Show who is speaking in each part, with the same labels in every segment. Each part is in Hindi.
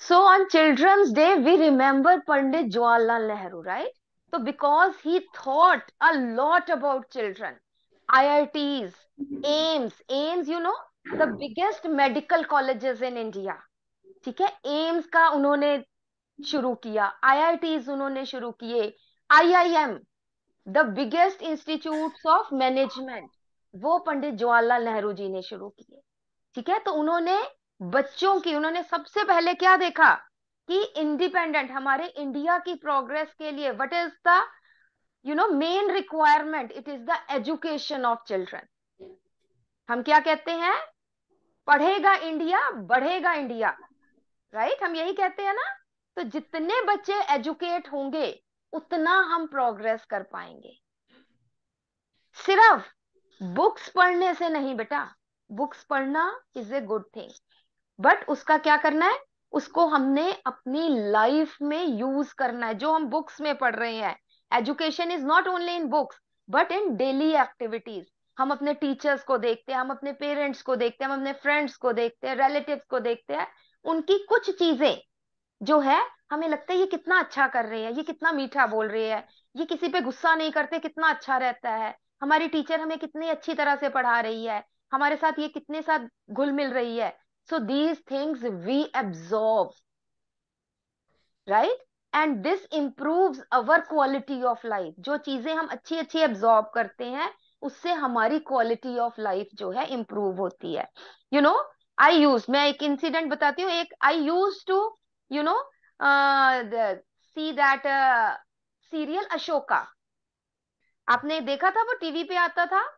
Speaker 1: So on Children's Day, we remember Pandit Jawaharlal Nehru, right? So because he thought a lot about children, IITs, AIIMS, the biggest medical colleges in India. ठीक है, एम्स का उन्होंने शुरू किया, आईआईटीज उन्होंने शुरू किए, IIM, the biggest institutes of management, वो पंडित जवाहरलाल नेहरू जी ने शुरू किए। ठीक है, तो उन्होंने बच्चों की, उन्होंने सबसे पहले क्या देखा कि इंडिपेंडेंट हमारे इंडिया की प्रोग्रेस के लिए what is the main requirement, it is the education of children. हम क्या कहते हैं? पढ़ेगा इंडिया बढ़ेगा इंडिया, राइट? हम यही कहते हैं ना। तो जितने बच्चे एजुकेट होंगे उतना हम प्रोग्रेस कर पाएंगे। सिर्फ बुक्स पढ़ने से नहीं बेटा, बुक्स पढ़ना is a good thing, but उसका क्या करना है? उसको हमने अपनी लाइफ में यूज करना है। जो हम बुक्स में पढ़ रहे हैं, education is not only in books but in daily activities. हम अपने टीचर्स को देखते हैं, हम अपने पेरेंट्स को देखते हैं, हम अपने फ्रेंड्स को देखते हैं, रिलेटिव्स को देखते हैं। उनकी कुछ चीजें जो है, हमें लगता है ये कितना अच्छा कर रहे हैं, ये कितना मीठा बोल रहे हैं, ये किसी पे गुस्सा नहीं करते, कितना अच्छा रहता है, हमारी टीचर हमें कितनी अच्छी तरह से पढ़ा रही है, हमारे साथ ये कितने साथ घुल मिल रही है। So these things we absorb, right? And this improves our quality of life. जो चीजें हम अच्छी अच्छी एब्जॉर्ब करते हैं, उससे हमारी क्वालिटी ऑफ लाइफ जो है इंप्रूव होती है। यू नो मैं एक इंसिडेंट बताती हूँ। एक I use to you know see that serial Ashoka. आपने देखा था? वो टीवी पे आता था।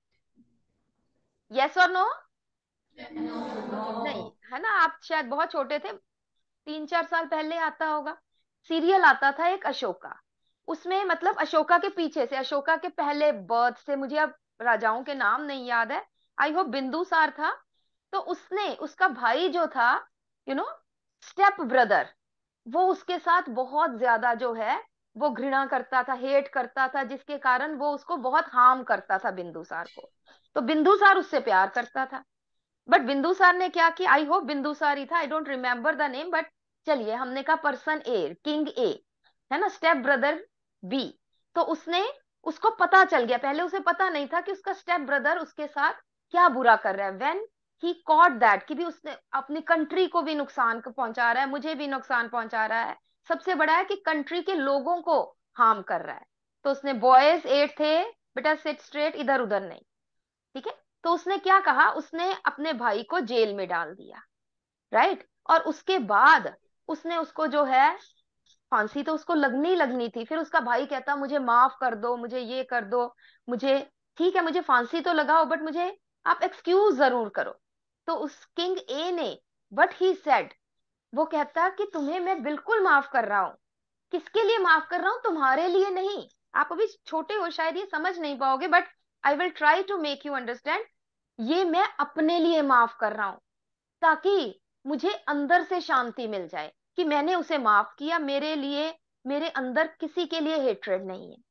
Speaker 1: यस और नो? नहीं, है ना, आप शायद बहुत छोटे थे, 3-4 साल पहले आता होगा। सीरियल आता था एक अशोका। उसमें मतलब अशोका के पीछे से, अशोका के पहले बर्थ से, मुझे अब राजाओं के नाम नहीं याद है, आई होप बिंदुसार था। तो उसने, उसका भाई जो था, यू नो स्टेप ब्रदर, वो उसके साथ बहुत ज्यादा जो है वो घृणा करता था, हेट करता था, जिसके कारण वो उसको बहुत हार्म करता था, बिंदुसार को। तो बिंदुसार उससे प्यार करता था, बट बिंदुसार ने क्या किया, आई होप बिंदुसार ही था, I don't remember the name, but चलिए हमने कहा पर्सन ए, किंग ए, है ना, स्टेप ब्रदर बी। तो उसने, उसको पता चल गया, पहले उसे पता नहीं था कि उसका स्टेप ब्रदर उसके साथ क्या बुरा कर रहा है। व्हेन ही कॉट दैट कि भी उसने अपनी कंट्री को भी नुकसान को पहुंचा रहा है, मुझे भी नुकसान पहुंचा रहा है, सबसे बड़ा है कि कंट्री के लोगों को हार्म कर रहा है। तो उसने, बॉयज 8 थे, बेटा सिट स्ट्रेट, इधर उधर नहीं, ठीक है। तो उसने क्या कहा, उसने अपने भाई को जेल में डाल दिया, राइट? और उसके बाद उसने उसको जो है, फांसी तो उसको लगनी ही लगनी थी। फिर उसका भाई कहता मुझे माफ कर दो, मुझे ये कर दो, मुझे, ठीक है मुझे फांसी तो लगाओ बट मुझे आप एक्सक्यूज जरूर करो। तो उस किंग ए ने, बट ही सेड, वो कहता कि तुम्हें मैं बिल्कुल माफ कर रहा हूं। किसके लिए माफ कर रहा हूं? तुम्हारे लिए नहीं। आप अभी छोटे हो, शायद ये समझ नहीं पाओगे, but I will try to make you understand. ये मैं अपने लिए माफ कर रहा हूं, ताकि मुझे अंदर से शांति मिल जाए कि मैंने उसे माफ किया, मेरे लिए, मेरे अंदर किसी के लिए हेट्रेड नहीं है।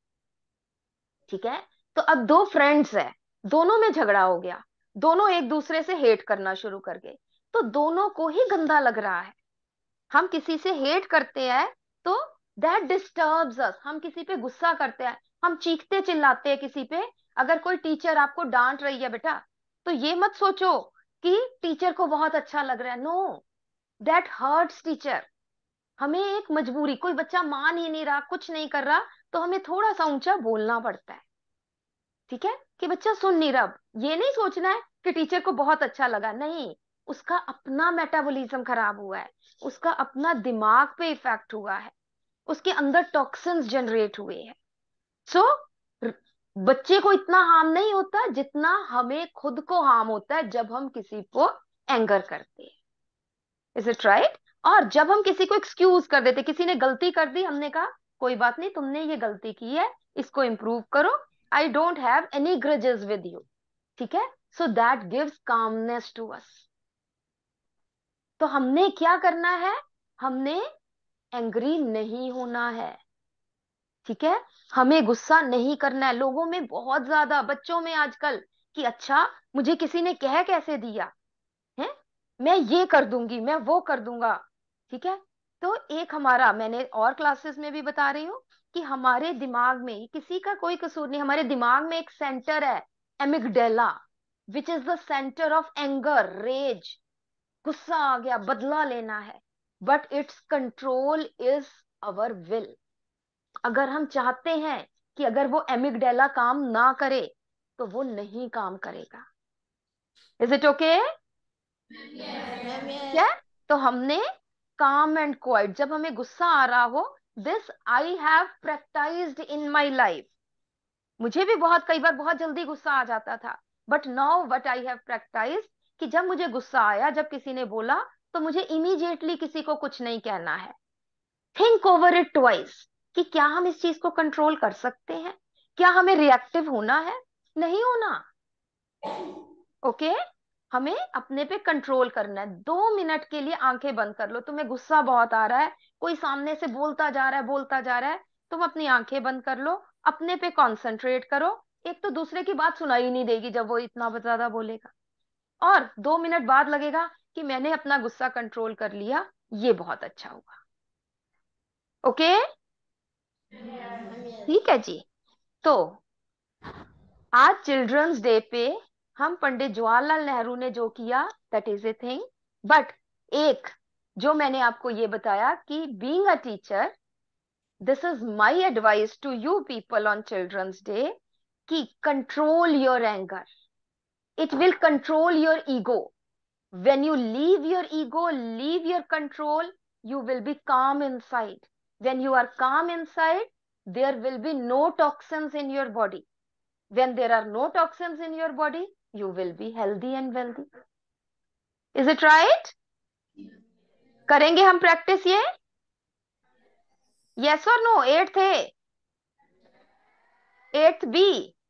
Speaker 1: ठीक है, तो अब दो फ्रेंड्स है, दोनों में झगड़ा हो गया, दोनों एक दूसरे से हेट करना शुरू कर गए, तो दोनों को ही गंदा लग रहा है। हम किसी से हेट करते हैं तो दैट डिस्टर्ब्स अस, हम किसी पे गुस्सा करते हैं, हम चीखते चिल्लाते हैं किसी पे। अगर कोई टीचर आपको डांट रही है बेटा, तो ये मत सोचो कि टीचर को बहुत अच्छा लग रहा है, नो, दैट हर्ट्स टीचर। हमें एक मजबूरी, कोई बच्चा मान ही नहीं रहा, कुछ नहीं कर रहा, तो हमें थोड़ा सा ऊंचा बोलना पड़ता है, ठीक है, कि बच्चा सुन नहीं रहा। ये नहीं सोचना है कि टीचर को बहुत अच्छा लगा, नहीं, उसका अपना मेटाबॉलिज्म खराब हुआ है, उसका अपना दिमाग पे इफेक्ट हुआ है, उसके अंदर टॉक्सिन्स जनरेट हुए हैं। सो बच्चे को इतना हार्म नहीं होता जितना हमें खुद को हार्म होता है जब हम किसी को एंगर करते हैं। Is it right? और जब हम किसी को एक्सक्यूज कर देते, किसी ने गलती कर दी, हमने कहा कोई बात नहीं, तुमने ये गलती की है, इसको इम्प्रूव करो, I don't have any grudges with you, ठीक है। So that gives calmness to us. तो हमने क्या करना है? हमने एंग्री नहीं होना है, ठीक है, हमें गुस्सा नहीं करना है। लोगों में बहुत ज्यादा, बच्चों में आजकल, कि अच्छा मुझे किसी ने कह कैसे दिया है, मैं ये कर दूंगी, मैं वो कर दूंगा, ठीक है। तो एक हमारा, मैंने और क्लासेस में भी बता रही हूँ कि हमारे दिमाग में, किसी का कोई कसूर नहीं, हमारे दिमाग में एक सेंटर है, amygdala, which is the center of anger, rage. गुस्सा आ गया, बदला लेना है, but its control is our will. अगर हम चाहते हैं कि अगर वो एमिगडेला काम ना करे तो वो नहीं काम करेगा। Is it okay?
Speaker 2: मैम
Speaker 1: क्या?
Speaker 2: यस।
Speaker 1: तो हमने काम एंड क्वाइट, जब हमें गुस्सा आ रहा हो, this I have practised in my life. मुझे भी बहुत, कई बार बहुत जल्दी गुस्सा आ जाता था, but now what I have practised, कि जब मुझे गुस्सा आया, जब किसी ने बोला, तो मुझे इमीडिएटली किसी को कुछ नहीं कहना है। थिंक ओवर इट ट्वाइस, कि क्या हम इस चीज को कंट्रोल कर सकते हैं, क्या हमें रिएक्टिव होना है, नहीं होना। ओके, हमें अपने पे कंट्रोल करना है। 2 मिनट के लिए आंखें बंद कर लो, तुम्हें गुस्सा बहुत आ रहा है, कोई सामने से बोलता जा रहा है, बोलता जा रहा है, तुम अपनी आंखें बंद कर लो, अपने पे कंसंट्रेट करो। एक तो दूसरे की बात सुनाई नहीं देगी जब वो इतना ज्यादा बोलेगा, और 2 मिनट बाद लगेगा कि मैंने अपना गुस्सा कंट्रोल कर लिया, ये बहुत अच्छा हुआ। Okay,
Speaker 2: ma'am yes.
Speaker 1: ठीक है जी। तो आज चिल्ड्रंस डे पे हम पंडित जवाहरलाल नेहरू ने जो किया, that is a thing. But एक, जो मैंने आपको ये बताया कि being a teacher, this is my advice to you people on children's day, कि control your anger, it will control your ego. when you leave your ego, leave your control, you will be calm inside. When you are calm inside, there will be no toxins in your body. When there are no toxins in your body, you will be healthy and wealthy. Is it right? करेंगे हम प्रैक्टिस ये? यस और no? Eighth A, eighth B?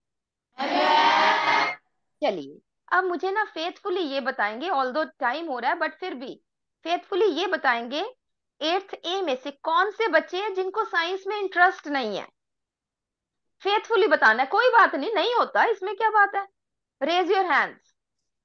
Speaker 1: चलिए, अब मुझे ना फेथफुली ये बताएंगे, ऑल दो टाइम हो रहा है बट फिर भी फेथफुली ये बताएंगे, एट्थ ए में से कौन से बच्चे हैं जिनको साइंस में इंटरेस्ट नहीं है? फेथफुली बताना है, कोई बात नहीं, नहीं होता इसमें क्या बात है। रेज योर हैंड्स,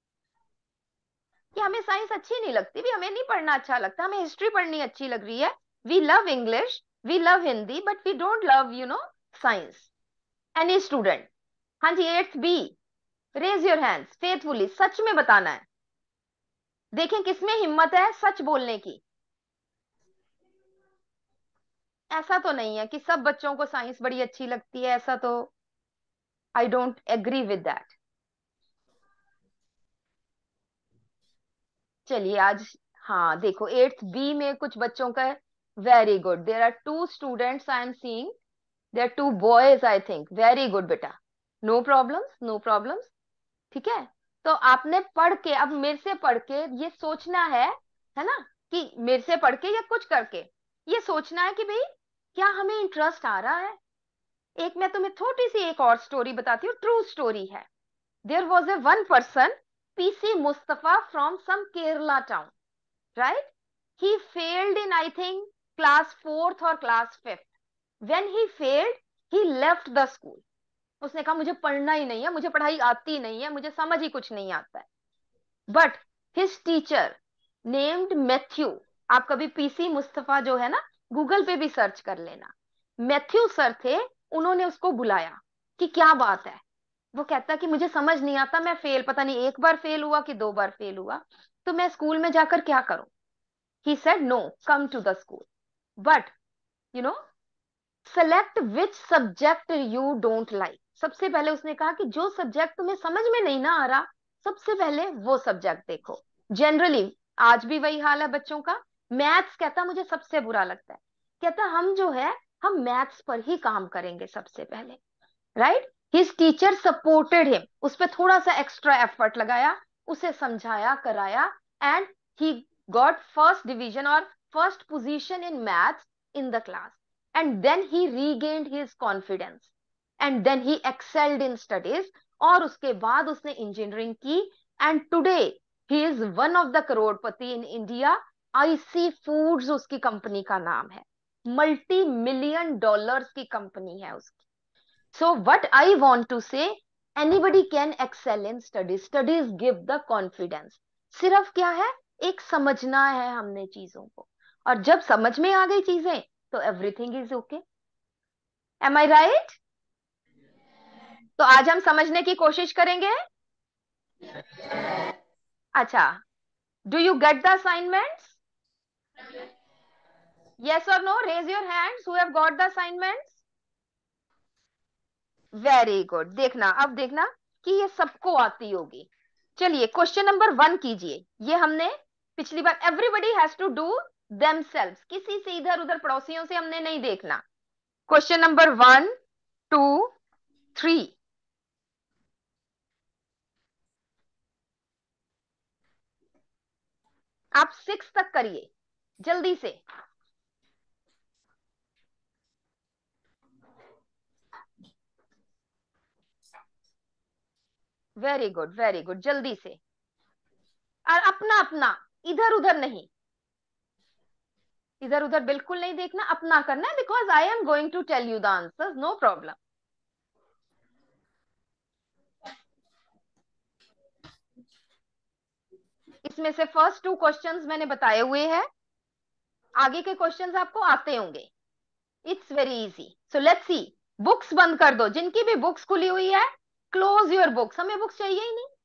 Speaker 1: कि हमें साइंस अच्छी नहीं लगती भी, हमें नहीं पढ़ना अच्छा लगता, हमें हिस्ट्री पढ़नी अच्छी लग रही है, we love English, we love Hindi, but we don't love science. Any student? हाँ जी, eighth B, raise your hands faithfully, सच में बताना है। देखें किसमें हिम्मत है सच बोलने की। ऐसा तो नहीं है कि सब बच्चों को साइंस बड़ी अच्छी लगती है, ऐसा तो I don't agree with that. चलिए आज, हाँ देखो एट्थ बी में कुछ बच्चों का, very good, there are 2 students I am seeing, there are 2 boys I think, very good बेटा, नो प्रॉब्लम्स, नो प्रॉब्लम्स। ठीक है। तो आपने पढ़ के, अब मेरे से पढ़ के ये सोचना है ना, कि मेरे से पढ़ के या कुछ करके ये सोचना है कि भाई क्या हमें इंटरेस्ट आ रहा है। एक मैं तुम्हें छोटी सी एक और स्टोरी बताती हूँ, ट्रू स्टोरी है। There was a one person, PC Mustafa from some Kerala town, right? He failed in I think class fourth और class fifth. When he failed, he left the school. उसने कहा मुझे पढ़ना ही नहीं है, मुझे पढ़ाई आती नहीं है, मुझे समझ ही कुछ नहीं आता है। But his teacher named Matthew, आप कभी पीसी मुस्तफा जो है ना, गूगल पे भी सर्च कर लेना, मैथ्यू सर थे, उन्होंने उसको बुलाया कि क्या बात है। वो कहता कि मुझे समझ नहीं आता, मैं फेल, पता नहीं एक बार फेल हुआ कि 2 बार फेल हुआ, तो मैं स्कूल में जाकर क्या करूं। He said no, come to the school, but you know select which subject you don't like. सबसे पहले उसने कहा कि जो सब्जेक्ट तुम्हें समझ में नहीं ना आ रहा, सबसे पहले वो सब्जेक्ट देखो। जनरली आज भी वही हाल है बच्चों का। मैथ्स कहता मुझे सबसे बुरा लगता है, कहता हम जो है, हम मैथ्स पर ही काम करेंगे सबसे पहले, right? His teacher supported him, उस पर थोड़ा सा एक्स्ट्रा एफर्ट लगाया, उसे समझाया कराया, and he got first division और first position in maths in the class. And then he regained his confidence, and then he excelled in studies, और उसके बाद उसने इंजीनियरिंग की, and today he is one of the करोड़पति इन इंडिया। आईसी फूड्स उसकी कंपनी का नाम है, मल्टी मिलियन डॉलर्स की कंपनी है उसकी। So what I want to say, anybody can excel in studies. Studies give the confidence. सिर्फ क्या है, एक समझना है हमने चीजों को, और जब समझ में आ गई चीजें तो everything is okay. Am I right? तो आज हम समझने की कोशिश करेंगे। अच्छा, do you get the assignments? Yes और no? Raise your hands who have got the assignments. Very good. देखना, अब देखना कि ये सबको आती होगी। चलिए क्वेश्चन नंबर 1 कीजिए। ये हमने पिछली बार, everybody has to do themselves, किसी से इधर उधर पड़ोसियों से हमने नहीं देखना। Question number 1, 2, 3। आप 6 तक करिए जल्दी से। वेरी गुड, वेरी गुड, जल्दी से। और अपना अपना, इधर उधर नहीं, इधर उधर बिल्कुल नहीं देखना, अपना करना है, because I am going to tell you the answers, no problem. इसमें से फर्स्ट 2 क्वेश्चंस मैंने बताए हुए हैं, आगे के क्वेश्चंस आपको आते होंगे। It's very easy, so let's see. Books बंद कर दो, जिनकी भी बुक्स खुली हुई है क्लोज योर बुक्स, हमें बुक्स चाहिए ही नहीं।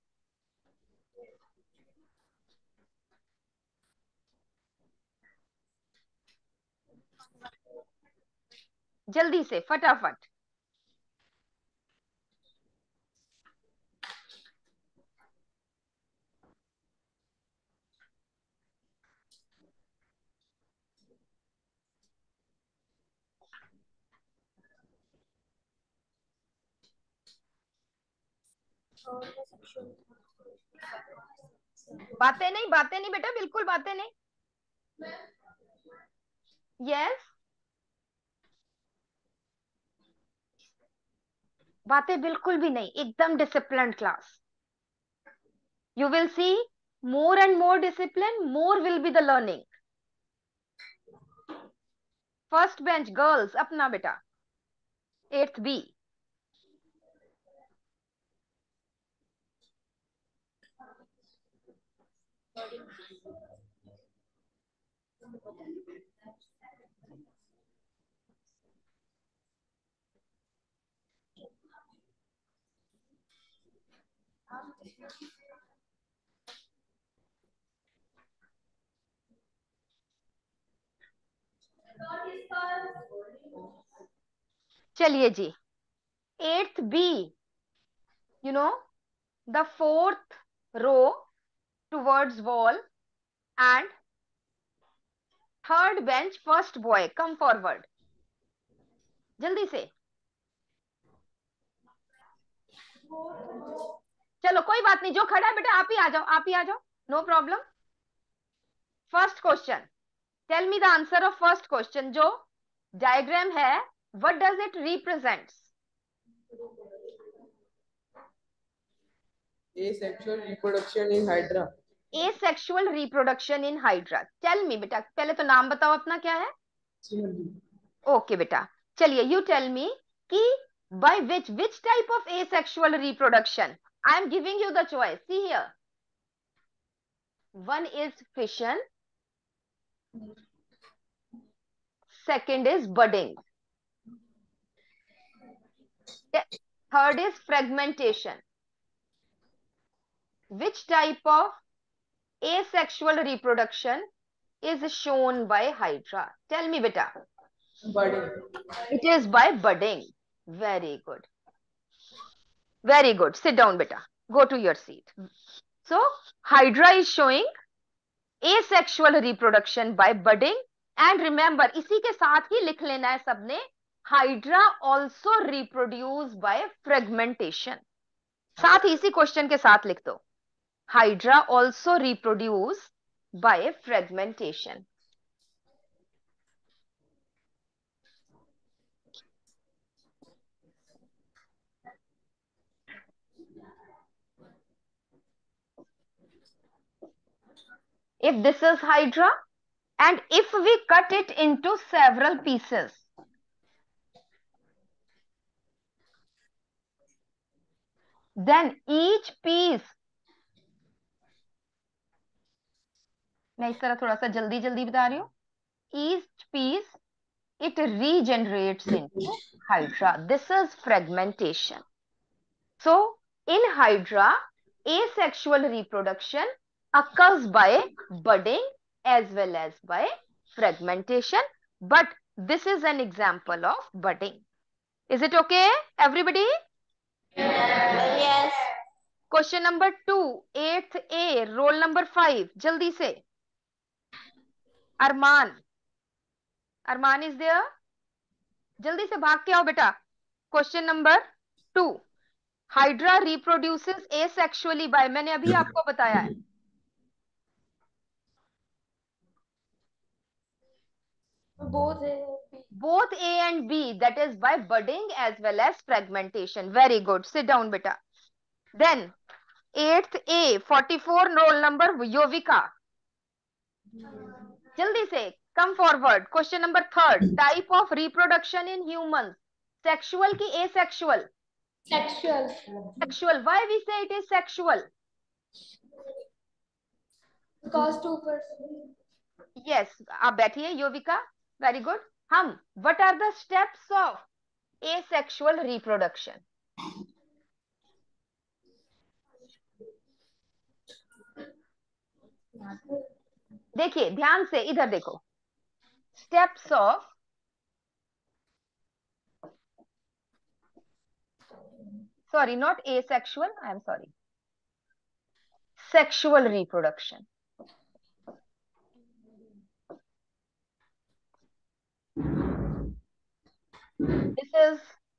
Speaker 1: जल्दी से फटाफट। बातें नहीं बेटा, बिल्कुल बातें नहीं। यस, बातें बिल्कुल भी नहीं, एकदम disciplined class. You will see more and more discipline, more will be the learning. First bench girls, अपना बेटा 8th B। चलिए जी, 8th B, you know, the 4th row towards wall, and 3rd bench first boy, come forward, जल्दी से। चलो कोई बात नहीं, जो खड़ा है बेटा आप ही आ जाओ, आप ही आ जाओ, no problem. First question, tell me the answer of first question. जो डायग्राम है, what does it represents?
Speaker 3: Asexual reproduction in Hydra.
Speaker 1: Asexual reproduction in Hydra. Tell me बेटा, पहले तो नाम बताओ अपना क्या है। ओके बेटा, चलिए यू टेल मी कि by which type of asexual reproduction? I am giving you the choice, see here. One is fission, second is budding, third is fragmentation. Which type of asexual reproduction is shown by hydra? Tell me beta.
Speaker 3: Budding.
Speaker 1: It is by budding. Very good, very good. Sit down beta, go to your seat. So hydra is showing asexual reproduction by budding, and remember इसी के साथ ही लिख लेना है सबने, hydra also reproduce by fragmentation। साथ ही इसी क्वेश्चन के साथ लिख दो, hydra also reproduce by fragmentation। if this is hydra and if we cut it into several pieces, then each piece, मैं इस तरह थोड़ा सा जल्दी जल्दी बता रही हूं, each piece it regenerates into hydra. This is fragmentation. So in hydra, asexual reproduction occurs by budding as well as by fragmentation, but this is an example of budding. Is it okay, everybody?
Speaker 2: Yes.
Speaker 1: Question number 2, 8th A, roll number 5, jaldi se. Arman is there? जल्दी से भाग के आओ बेटा. Question number 2, Hydra reproduces asexually by, मैंने अभी आपको बताया है.
Speaker 2: Both A.
Speaker 1: Both A and B, that is by budding as well as fragmentation. Very good. Sit down beta. Then 8th A, 44 roll number Yovika. जल्दी से come forward. Question number 3rd, type of reproduction in humans, sexual की asexual?
Speaker 2: Sexual.
Speaker 1: Sexual. Why we say it is sexual?
Speaker 2: Because 2%.
Speaker 1: Yes, आप बैठिए योविका. Very good. हम what are the steps of asexual reproduction? देखिए ध्यान से, इधर देखो. Steps of sorry, not asexual, I am sorry, sexual reproduction. This is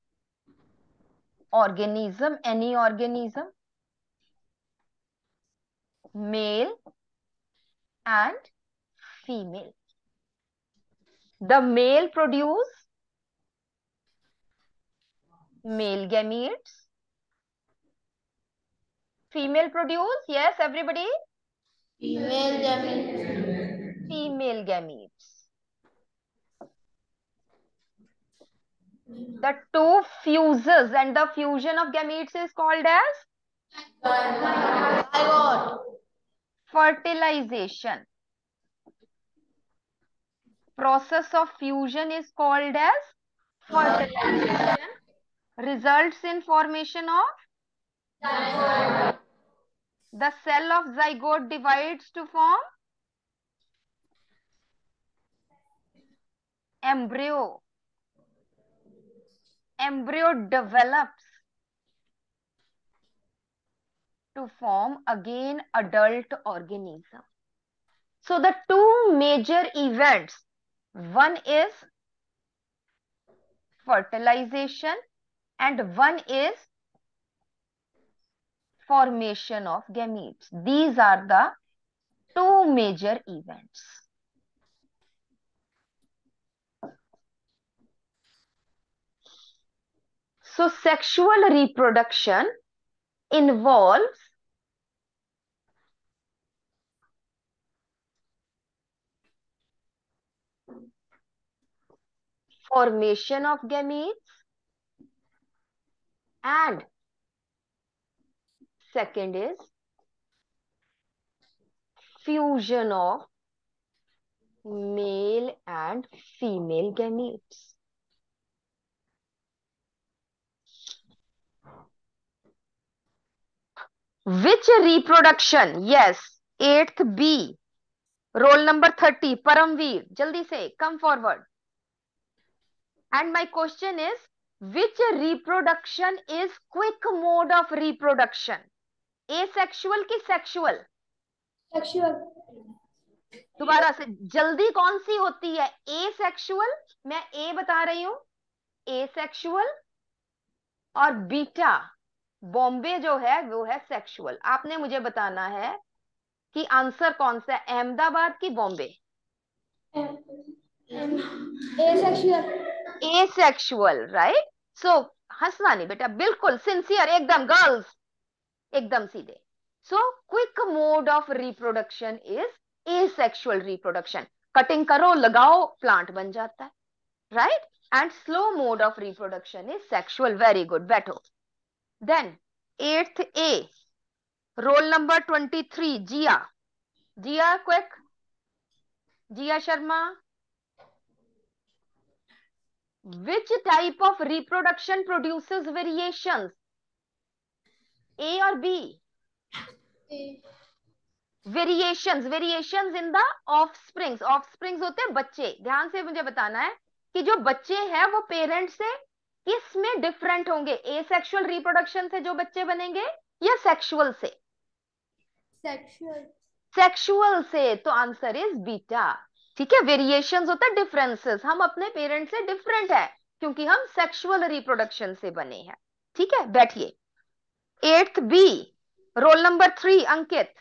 Speaker 1: organism, any organism, male and female. The male produce male gametes, female produce, yes everybody,
Speaker 2: Female gametes.
Speaker 1: female gametes. The two fuses and the fusion of gametes is called as
Speaker 2: Zygote.
Speaker 1: fertilization. Process of fusion is called as fertilization. Results in formation of
Speaker 2: Zygote.
Speaker 1: the cell of zygote divides to form embryo. Embryo develops to form again adult organism. So the two major events, one is fertilization and one is formation of gametes. These are the two major events. So sexual reproduction involves formation of gametes and second is fusion of male and female gametes. Which reproduction? Yes, 8th B, roll number 30, Paramveer, jaldi se, come forward. And my question is, which reproduction is quick mode of reproduction? Asexual की sexual?
Speaker 2: Sexual.
Speaker 1: दोबारा से, जल्दी कौन सी होती है? asexual, मैं A बता रही हूं, asexual, और बीटा बॉम्बे जो है वो है सेक्सुअल. आपने मुझे बताना है कि आंसर कौन सा है, अहमदाबाद की Bombay?
Speaker 2: Asexual.
Speaker 1: asexual, right? So हंसना नहीं बेटा, बिल्कुल सिंसियर एकदम, गर्ल्स एकदम सीधे. So quick mode of reproduction is asexual reproduction. Cutting करो लगाओ प्लांट बन जाता है, right? And slow mode of reproduction is sexual. Very good, बैठो. Then 8th A, roll number 23, Jia. Jia, quick. Jia Sharma. Which type of reproduction produces variations? A or B? Variations in the offsprings. Offsprings होते हैं बच्चे. ध्यान से मुझे बताना है कि जो बच्चे हैं वो पेरेंट से किस में डिफरेंट होंगे? एसेक्सुअल रिप्रोडक्शन से जो बच्चे बनेंगे या सेक्सुअल से? सेक्सुअल से. तो आंसर इज बीटा. ठीक है, वेरिएशंस होता है डिफरेंसेस. हम अपने पेरेंट से डिफरेंट है क्योंकि हम सेक्सुअल रिप्रोडक्शन से बने हैं. ठीक है, बैठिए. 8th बी, रोल नंबर 3, अंकित,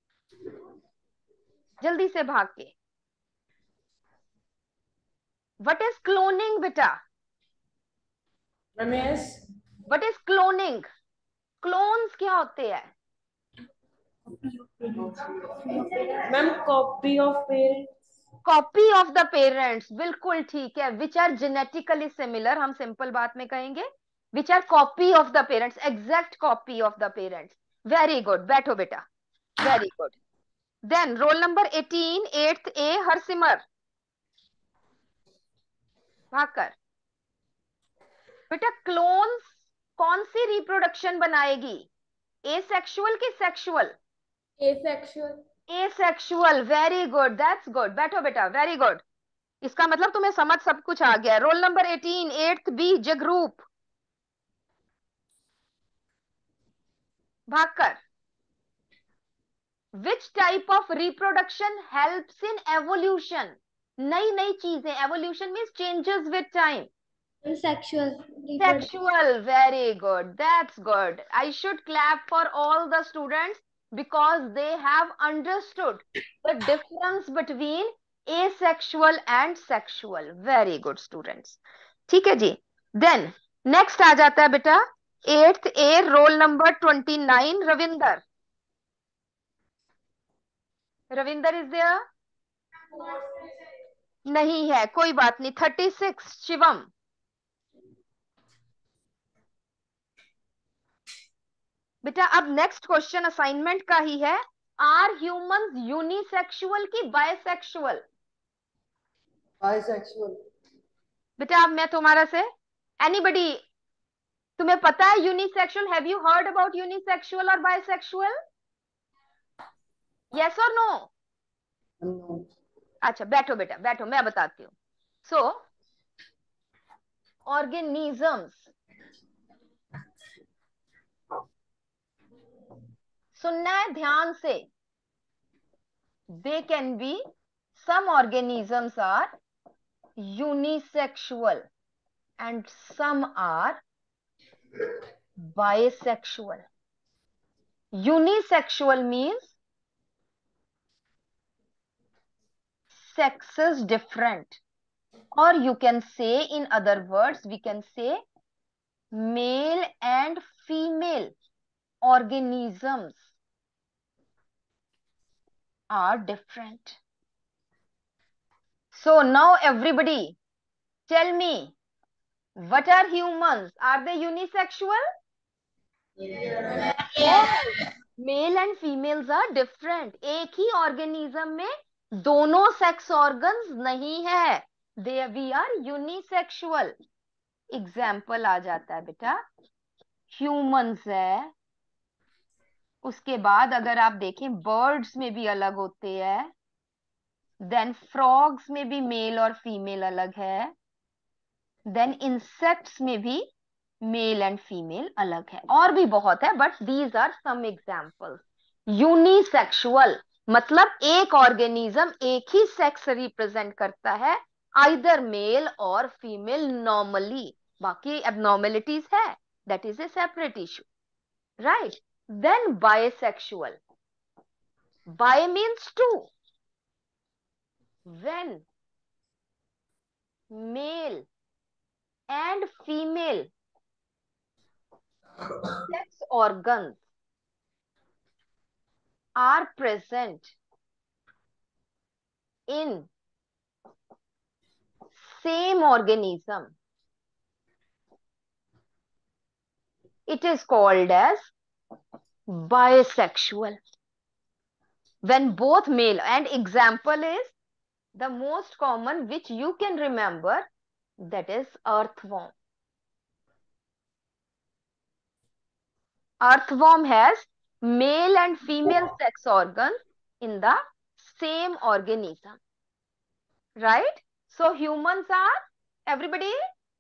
Speaker 1: जल्दी से भाग के. व्हाट इज क्लोनिंग बेटा?
Speaker 3: Ramesh,
Speaker 1: what is cloning? Clones क्या होते हैं?
Speaker 3: Ma'am copy of parents.
Speaker 1: Copy of the parents. बिल्कुल ठीक है. विच आर जेनेटिकली सिमिलर, हम सिंपल बात में कहेंगे which are copy of the parents, exact copy of the parents. Very good, बैठो बेटा. Very good. Then roll number 18, 8th A, Harsimar, Bhakar. बेटा क्लोन्स कौन सी रिप्रोडक्शन बनाएगी? एसेक्सुअल की sexual? Asexual. Very good, that's good. बैठो बेटा, वेरी गुड. इसका मतलब तुम्हें समझ सब कुछ आ गया. Roll number 18, 8th B, Jagroop, Bhakar. Which type of reproduction helps in evolution? नई नई चीजें. Evolution means changes with time. Sexual. Very good. That's good. I should clap for all the students because they have understood the difference between asexual and sexual. Very good students. ठीक है जी. Then next आ जाता है बेटा 8th A, roll number 29, Ravinder. Ravinder is there? नहीं है, कोई बात नहीं. 36, शिवम. बेटा अब नेक्स्ट क्वेश्चन असाइनमेंट का ही है. आर ह्यूमंस यूनिसेक्सुअल की बायसेक्सुअल?
Speaker 3: बाइसेक्सुअल.
Speaker 1: बेटा अब मैं तुम्हारा से, एनीबडी, तुम्हें पता है unisexual? Have you heard about unisexual और बायसेक्सुअल? यस और नो? अच्छा बैठो बेटा, बैठो, मैं बताती हूँ. सो ऑर्गेनिजम्स, सुनना है ध्यान से. They can be, some organisms are unisexual and some are bisexual. Unisexual means sex is different, or you can say, in other words, we can say male and female organisms are different. So now everybody tell me, what are humans? Are they unisexual? Yes. Male and females are different. एक ही organism में दोनों sex organs नहीं है. We are unisexual. Example आ जाता है बेटा, humans है. उसके बाद अगर आप देखें birds में भी अलग होते हैं. Then frogs में भी मेल और फीमेल अलग है. Then insects में भी मेल एंड फीमेल अलग है. और भी बहुत है, but these are some examples. Unisexual मतलब एक ऑर्गेनिज्म एक ही सेक्स रिप्रेजेंट करता है, आइदर मेल और फीमेल नॉर्मली. बाकी एबनॉर्मेलिटीज है, that is a separate issue, right. Then bisexual. Bi means two. when male and female sex organs are present in same organism, it is called as bisexual. When both male, and example is the most common which you can remember, that is earthworm. Earthworm has male and female sex organs in the same organism, right? So humans are, everybody,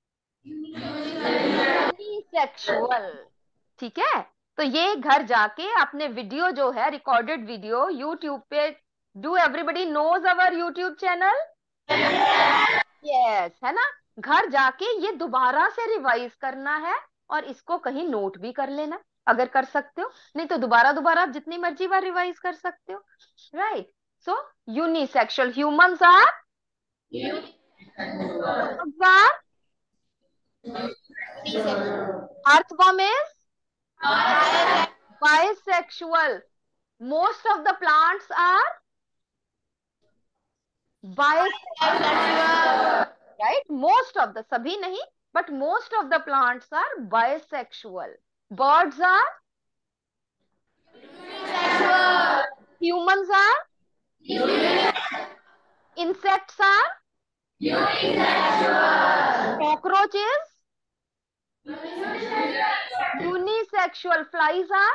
Speaker 1: unisexual. ठीक है, तो ये घर जाके अपने वीडियो जो है, रिकॉर्डेड वीडियो यूट्यूब पे, do everybody knows our YouTube channel? Yes, है ना? घर जाके ये दोबारा से रिवाइज करना है और इसको कहीं नोट भी कर लेना अगर कर सकते हो, नहीं तो दोबारा दोबारा आप जितनी मर्जी बार रिवाइज कर सकते हो, right? So unisexual humans are, earthworm is bisexual. Most of the plants are bisexual, right? Most of the, sabhi nahi, but most of the plants are bisexual. Birds are bisexual. Humans are unisexual. Insects are unisexual. Cockroach is unisexual. Flies are,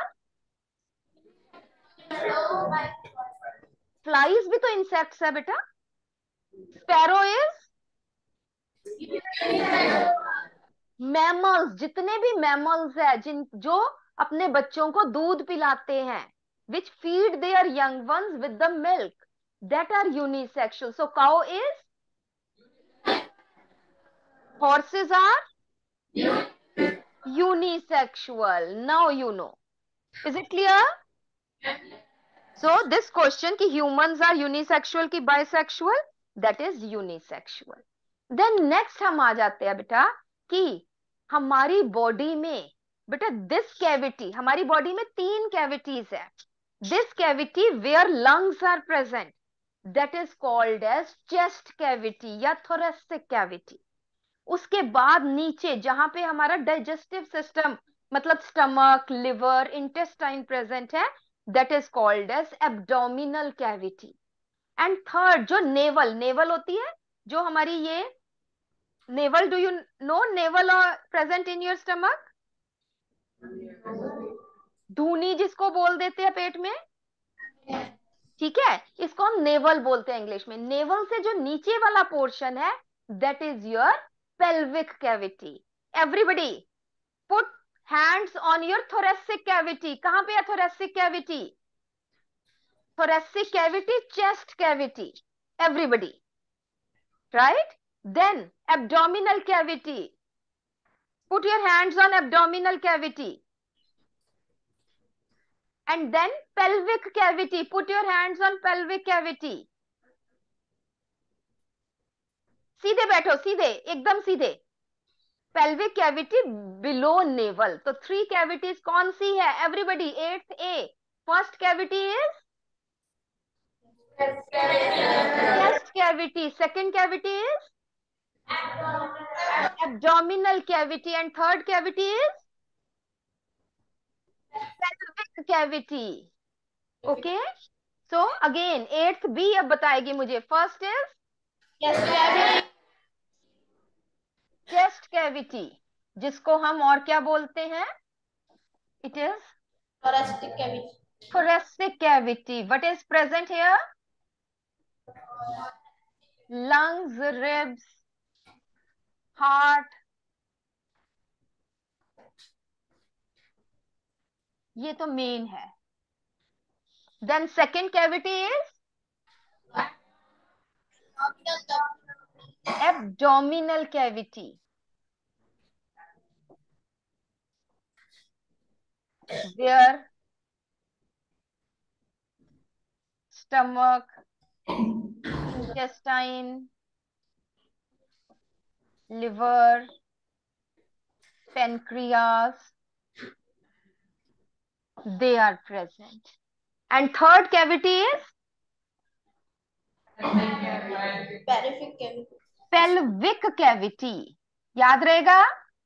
Speaker 1: flies भी तो इंसेक्ट्स है बेटा. स्पैरो इज, मैमल्स, जितने भी मैमल्स है जो अपने बच्चों को दूध पिलाते हैं, which feed their young ones with the milk, that are unisexual. So cow is, horses are unisexual. Now you know. Is it clear? So this question कि humans are unisexual कि bisexual, that is unisexual. Then next हम आ जाते हैं बेटा कि हमारी बॉडी में, बेटा दिस कैविटी, हमारी बॉडी में 3 कैविटीज है. This cavity where lungs are present, that is called as chest cavity या थोरेसिक कैविटी. उसके बाद नीचे जहां पे हमारा डाइजेस्टिव सिस्टम, मतलब स्टमक, लिवर, इंटेस्टाइन प्रेजेंट है, that is called as abdominal cavity. And third जो नेवल, नेवल होती है जो हमारी ये navel, do you know navel present in your stomach? धूनी जिसको बोल देते हैं पेट में, ठीक है, इसको हम नेवल बोलते हैं इंग्लिश में. नेवल से जो नीचे वाला पोर्शन है, that is your pelvic cavity. Everybody put hands on your thoracic cavity. कहां पे है thoracic cavity? Thoracic cavity, chest cavity. Everybody, right? Then abdominal cavity. Put your hands on abdominal cavity. And then pelvic cavity. Put your hands on pelvic cavity. सीधे बैठो, सीधे, एकदम सीधे. Pelvic cavity below navel. तो 3 कैविटीज कौन सी है everybody? 8th A. First cavity is chest cavity, second cavity is abdominal cavity, and third cavity is pelvic cavity. Okay, so again 8th B अब बताएगी मुझे. फर्स्ट इज चेस्ट कैविटी, जिसको हम और क्या बोलते हैं? It is
Speaker 2: thoracic cavity.
Speaker 1: thoracic cavity. What is present here? Lungs, ribs, heart. ये तो मेन है. Then second cavity is abdominal cavity, where stomach, intestine, liver, pancreas, they are present. And third cavity is
Speaker 2: Pelvic cavity.
Speaker 1: pelvic cavity. याद रहेगा?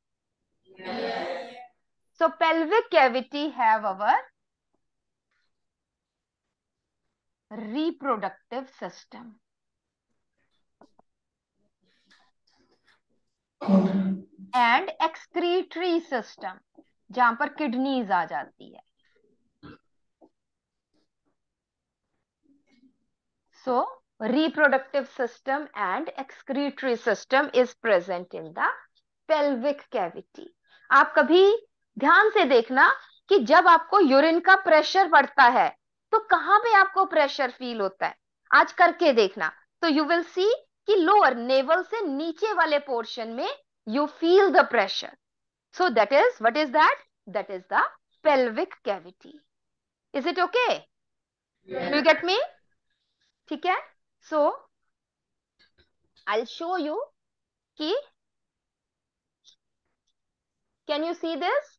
Speaker 1: So pelvic cavity have our reproductive system. And excretory system, जहां पर किडनीज आ जाती है. So, reproductive system and excretory system is present in the pelvic cavity. आप कभी ध्यान से देखना कि जब आपको यूरिन का प्रेशर बढ़ता है तो कहां पे आपको प्रेशर फील होता है. आज करके देखना तो यू विल सी कि लोअर नेवल से नीचे वाले पोर्शन में you feel the pressure. So that is, what is that? That is the pelvic cavity. Is it okay? Do you get me? ठीक है. सो I'll show you कि can you see this?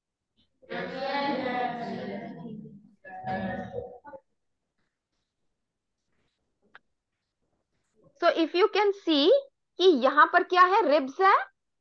Speaker 1: So if you can see कि यहां पर क्या है, रिब्स है.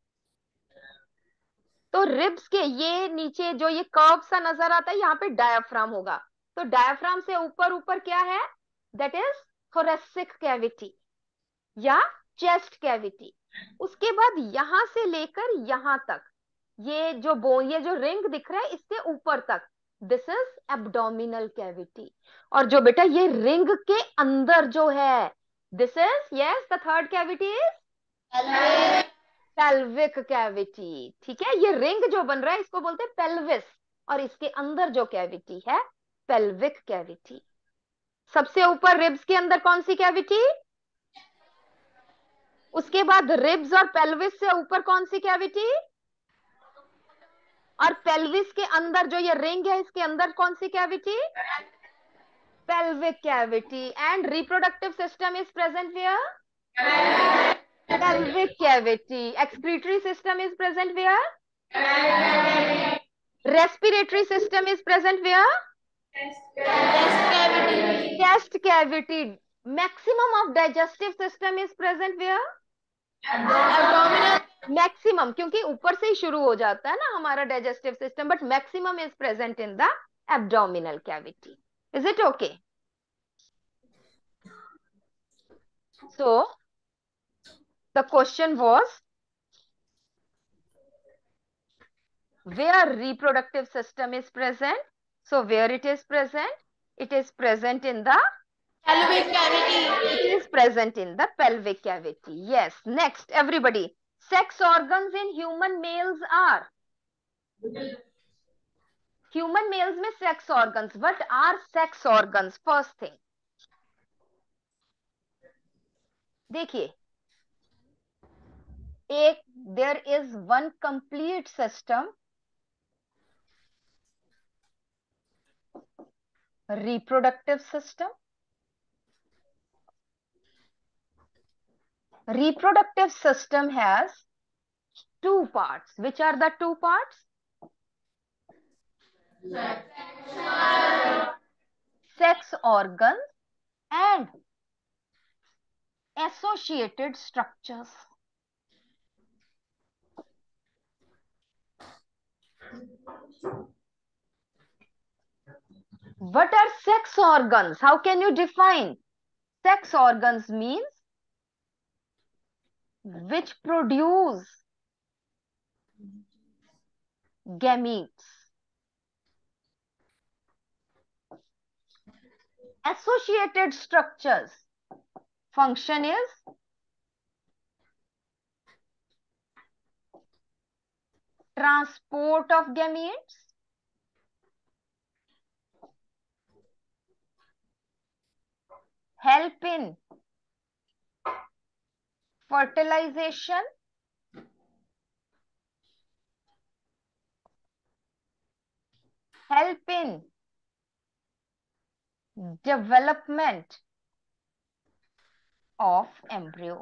Speaker 1: तो रिब्स के ये नीचे जो ये कर्व सा नजर आता है, यहाँ पे डायाफ्राम होगा. तो डायाफ्राम से ऊपर ऊपर क्या है? दैट इज थोरेसिक कैविटी या चेस्ट कैविटी. उसके बाद यहां से लेकर यहां तक ये जो ये जो रिंग दिख रहा है इससे ऊपर तक, दिस इज एब्डोमिनल कैविटी. और जो बेटा ये रिंग के अंदर जो है, this is, yes, the third cavity is pelvic cavity. ठीक है, ये रिंग जो बन रहा है इसको बोलते हैं पेल्विस, और इसके अंदर जो कैविटी है पेल्विक कैविटी. सबसे ऊपर रिब्स के अंदर कौन सी कैविटी? उसके बाद रिब्स और पेल्विस से ऊपर कौन सी कैविटी? और पेल्विस के अंदर जो ये रिंग है इसके अंदर कौन सी cavity? pelvic cavity. And reproductive system is present where? Pelvic cavity. Excretory system is present where? Respiratory system is present where? Chest cavity. Maximum of digestive system is present where? Maximum, क्योंकि ऊपर से ही शुरू हो जाता है ना हमारा digestive system, but maximum is present in the abdominal cavity. Is it okay? So the question was where reproductive system is present. So where it is present? It is present in the
Speaker 2: pelvic cavity.
Speaker 1: It is present in the pelvic cavity. Yes. Next, everybody. Sex organs in human males are. Human males में sex organs. What are sex organs? First thing. देखिए, एक, there is one complete system, reproductive system. Reproductive system has two parts. Which are the two parts? Sex organs and associated structures. What are sex organs? How can you define? Sex organs means which produce gametes. Associated structures. Function is transport of gametes, help in fertilization, help in development of embryo.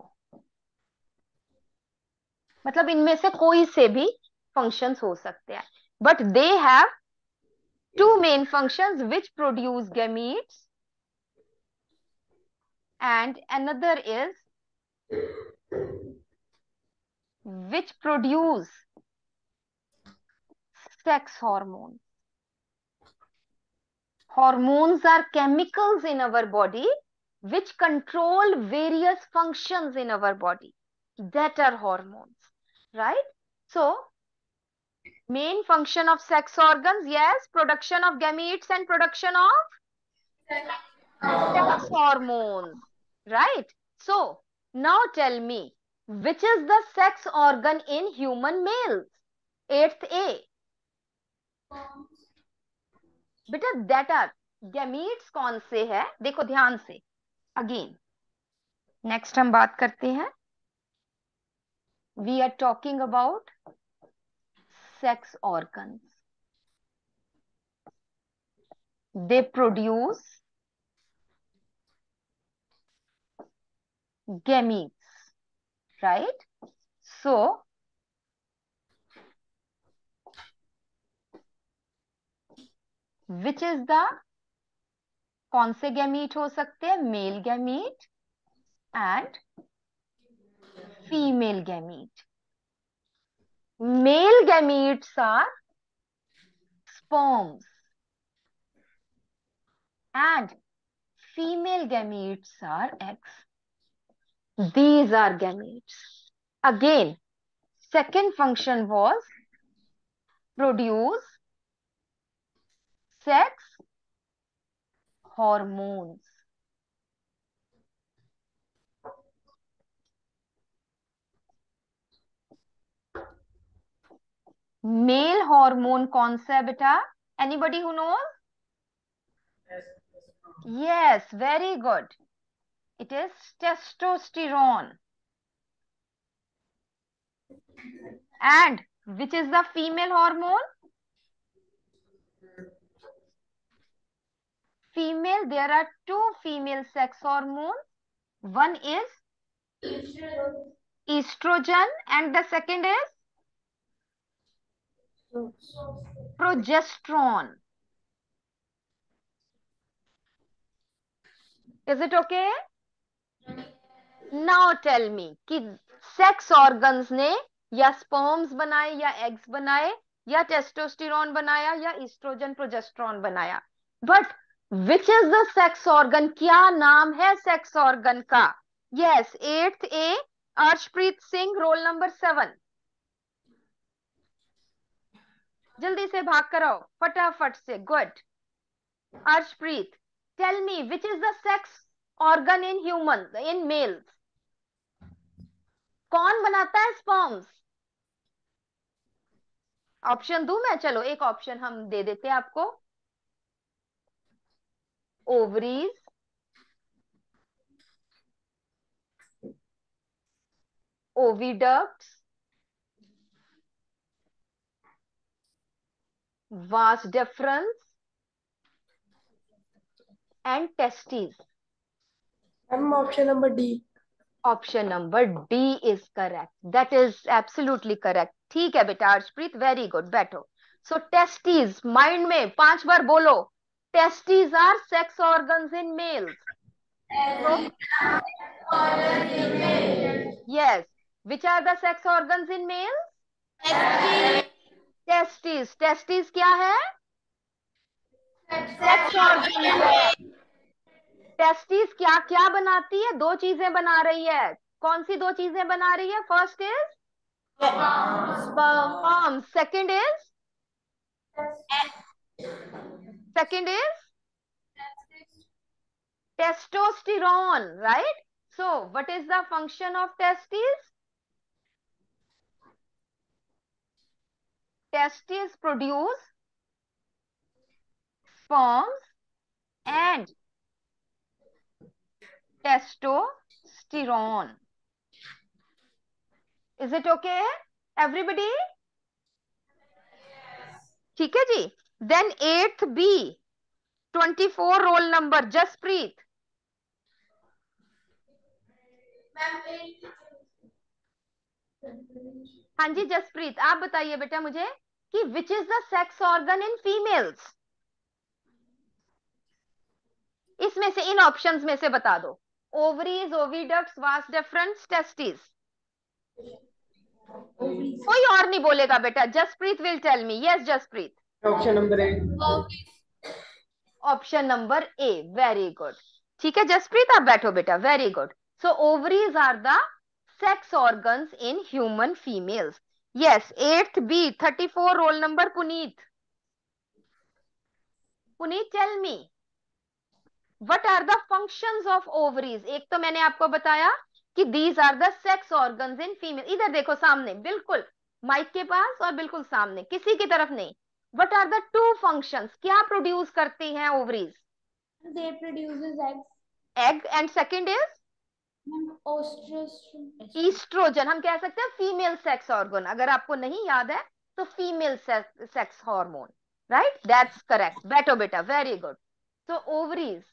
Speaker 1: मतलब इनमें से कोई से भी functions हो सकते हैं, but they have two main functions which produce gametes, and another is which produce sex hormones. Hormones are chemicals in our body which control various functions in our body. That are hormones. right? So main function of sex organs, yes, production of gametes and production of sex hormones, right? So now tell me, which is the sex organ in human males? 8th A. बेटा that are gametes कौन से है, देखो ध्यान से. अगेन नेक्स्ट हम बात करते हैं. We are talking about sex organs. They produce gametes, right? So which is the, कौन से गैमीट हो सकते हैं? Male gamete and female gamete. Male gametes are sperms and female gametes are eggs. These are gametes. Again, second function was produce sex hormones. Male hormone कौन सा है बेटा? Anybody who knows? Yes, very good. It is testosterone. And which is the female hormone? Female, there are two female sex hormones. One is estrogen and the second is progesterone. Is it okay? Now tell me कि सेक्स ऑर्गन्स ने या स्पर्म्स बनाए या एग्स बनाए या टेस्टोस्टेरोन बनाया या ईस्ट्रोजन प्रोजेस्टेरोन बनाया, but which is the sex organ? क्या नाम है सेक्स ऑर्गन का? Yes, 8th A, Arshpreet Singh, roll number 7. जल्दी से भाग कर आओ फटाफट से. Good. Arshpreet, tell me which is the sex organ in human, in males? कौन बनाता है स्पर्म्स? ऑप्शन दूं मैं? चलो एक ऑप्शन हम दे देते हैं आपको. Ovaries, oviducts, vas deferens and testis.
Speaker 3: Option number D.
Speaker 1: Option number D is correct. That is absolutely correct. ठीक है बेटा अर्शप्रीत, वेरी गुड. बैठो. सो टेस्टिस, माइंड में 5 बार बोलो, testis are sex organs in males. Yes. Which are the sex organs in males? Testes. Testes क्या है? सेक्स ऑर्गन है. टेस्टिस क्या क्या बनाती है? 2 चीजें बना रही है. कौन सी 2 चीजें बना रही है? First is sperm. Second is testosterone, right? So what is the function of testes? Testes produce sperms and testosterone. Is it okay, everybody? ठीक है जी. Then 8th B, 24 roll number, Jasprit. हाँ जी जसप्रीत, आप बताइए बेटा मुझे कि which is the sex organ in females? इसमें से, इन ऑप्शंस में से बता दो. Ovaries, oviducts, vas deferens, testis. कोई और नहीं बोलेगा बेटा. Jaspreet will tell me. Yes Jaspreet.
Speaker 3: Option number A.
Speaker 1: Option number A, very good. ठीक है जसप्रीत, आप बैठो बेटा. Very good. So ovaries are the sex organs in human females. Yes, 8th B, 34 roll number Puneet. Puneet, tell me, what are the functions of ovaries? एक तो मैंने आपको बताया कि these are the sex organs in female. इधर देखो सामने, बिल्कुल माइक के पास और बिल्कुल सामने, किसी की तरफ नहीं. What are the two functions? क्या प्रोड्यूस करती हैं ovaries?
Speaker 2: They produces eggs.
Speaker 1: Egg and second is estrogen. हम कह सकते हैं फीमेल सेक्स ऑर्गन. अगर आपको नहीं याद है तो female sex hormone. Right, that's correct. बैठो बेटा, very good. So ovaries,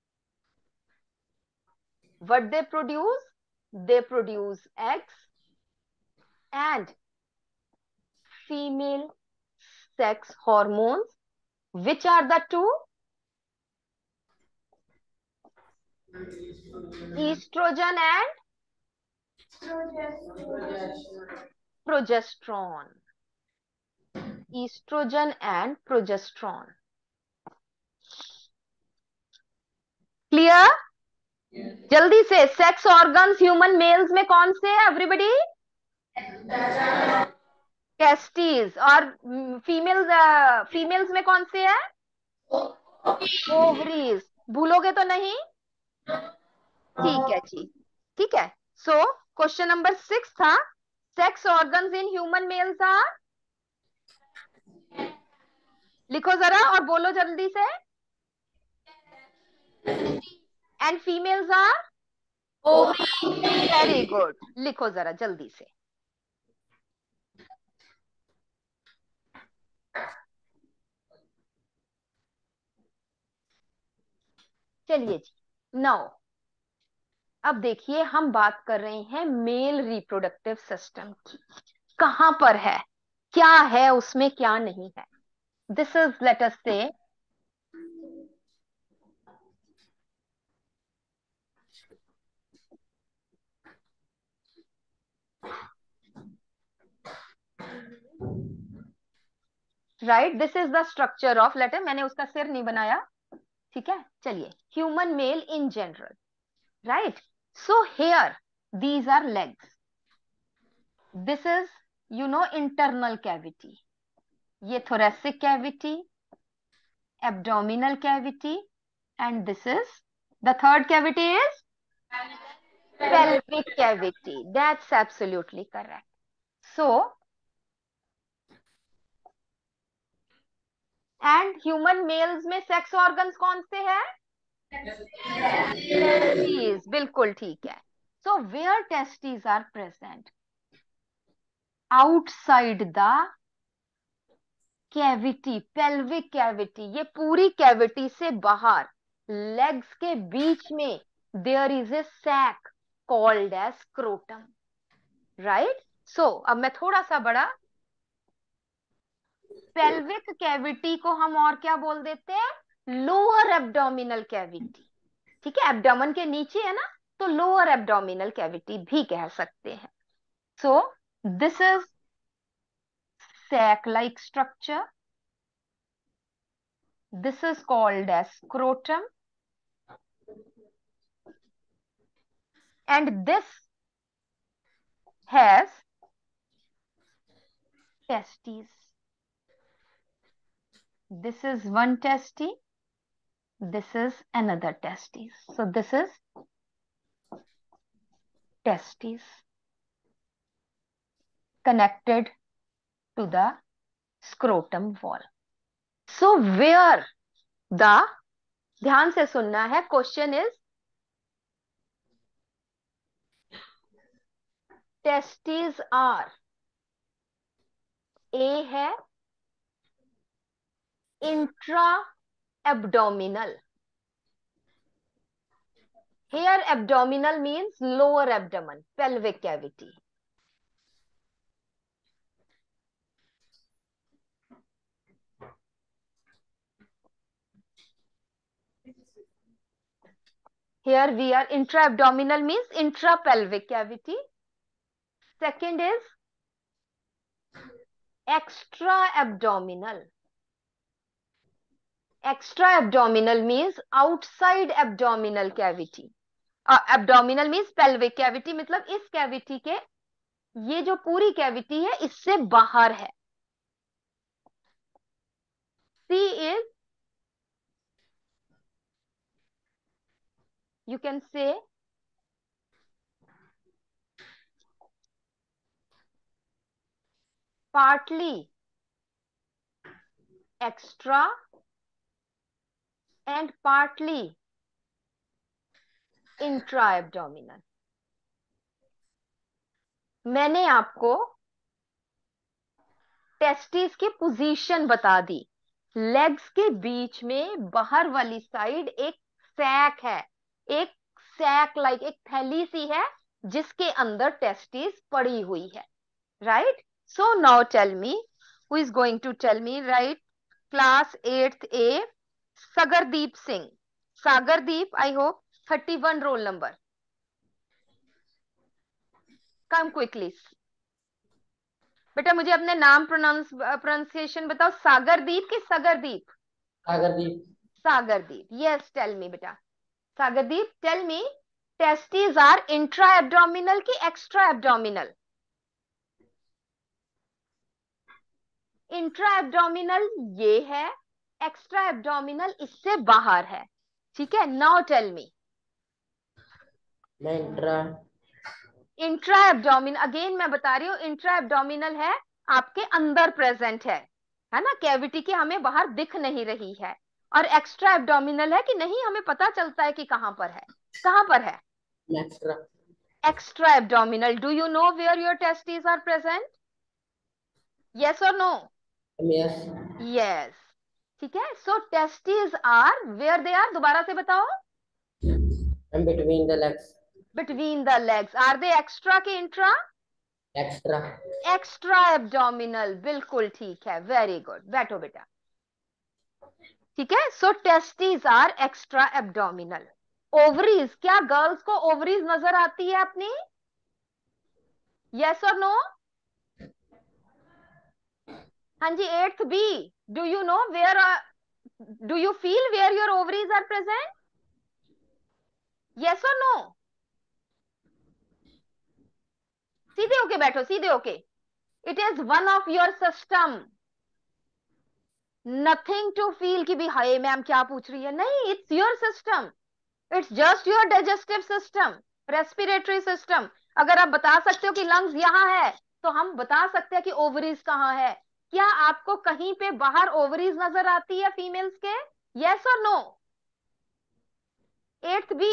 Speaker 1: what they produce? They produce eggs and female sex hormones. Which are the two? Estrogen and progesterone. Estrogen and progesterone. Clear? जल्दी से, सेक्स ऑर्गन्स ह्यूमन मेल्स में कौन से है एवरीबडी? टेस्टिस. और फीमेल्स में कौन से है? ओवरीज. भूलोगे तो नहीं? ठीक है जी, ठीक है. सो क्वेश्चन नंबर 6 था, sex organs in human males are. लिखो जरा और बोलो जल्दी से. And females are. Very good. लिखो जरा जल्दी से. चलिए जी. नाउ अब देखिए, हम बात कर रहे हैं मेल रिप्रोडक्टिव सिस्टम की. कहां पर है, क्या है उसमें, क्या नहीं है. This is, let us say, right, this is the structure of, later, मैंने उसका सिर नहीं बनाया. ठीक है, चलिए. Human male in general, right. So here these are legs. This is, you know, internal cavity. ये thoracic cavity, abdominal cavity, and this is, the third cavity is pelvic cavity. That's absolutely correct. So, and human males में sex organs कौन से हैं? Testes. बिल्कुल ठीक है. So, where testes are present? Outside the cavity, pelvic cavity. ये पूरी cavity से बाहर, legs के बीच में, there is a sac called as scrotum. Right? So, अब मैं थोड़ा सा बड़ा, पेल्विक कैविटी को हम और क्या बोल देते हैं? Lower abdominal cavity. ठीक है, एब्डोमेन के नीचे है ना, तो लोअर एब्डोमिनल कैविटी भी कह सकते हैं. So this is sac like structure. This is called as scrotum, and this has testes. This is one testis, this is another testis. So this is testes connected to the scrotum wall. So where the, ध्यान से सुनना है, question is, testis are, a है intra abdominal. Here abdominal means lower abdomen, pelvic cavity. Here we are, intra-abdominal means intra-pelvic cavity. Second is extra-abdominal. Extra-abdominal means outside abdominal cavity. Abdominal means pelvic cavity, मतलब इस कैविटी के, ये जो पूरी कैविटी है इससे बाहर है. See is, you can say partly extra and partly intra abdominal. मैंने आपको टेस्टिस की पोजीशन बता दी. लेग्स के बीच में बाहर वाली साइड एक सैक है, एक सैक लाइक एक थैली सी है जिसके अंदर टेस्टिस पड़ी हुई है. Right. So now tell me, who is going to tell me. Right. Class 8th A, Sagardeep Singh. Sagardeep, I hope 31 roll number. Come quickly. बेटा मुझे अपने नाम प्रोनाउंसिएशन बताओ, सागरदीप की सगरदीप?
Speaker 3: Sagardeep.
Speaker 1: Sagardeep. Yes, tell me बेटा. Sagardeep, tell me, testis are intra abdominal की एक्स्ट्रा एब्डोमिनल? इंट्रा एब्डोमिनल ये है, एक्स्ट्रा एब्डोमिनल इससे बाहर है. ठीक है. Now tell me.
Speaker 3: मैं इंट्रा.
Speaker 1: इंट्रा एब्डोमिनल, अगेन मैं बता रही हूँ, इंट्रा एब्डोमिनल है आपके अंदर प्रेजेंट है ना, कैविटी के हमें बाहर दिख नहीं रही है. और एक्स्ट्रा एब्डोमिनल है कि नहीं, हमें पता चलता है कि कहां पर है. कहां पर है?
Speaker 3: Extra.
Speaker 1: Extra abdominal. Do you know where your testis are present? Yes और नो?
Speaker 3: यस.
Speaker 1: यस. ठीक है. So testis are where they are, दोबारा से बताओ.
Speaker 3: And between the legs.
Speaker 1: Between the legs. Are they extra के इंट्रा?
Speaker 3: एक्स्ट्रा.
Speaker 1: Extra abdominal. बिल्कुल ठीक है. Very good. बैठो बेटा. ठीक है. So testis are extra abdominal. Ovaries, क्या गर्ल्स को ओवरीज नजर आती है अपनी? यस और नो? हाँ जी. 8th B, do you know where, do you feel where your ovaries are present? Yes और नो? सीधे होके बैठो, सीधे होके. It is one of your system. Nothing to feel कि भी हाय मैम क्या पूछ रही है, नहीं. It's your system. It's just your digestive system, respiratory system. अगर आप बता सकते हो कि लंग्स यहाँ है, तो हम बता सकते हैं कि ओवरीज कहाँ है. क्या आपको कहीं पे बाहर ओवरीज नजर आती है फीमेल्स के? यस और नो? 8th B.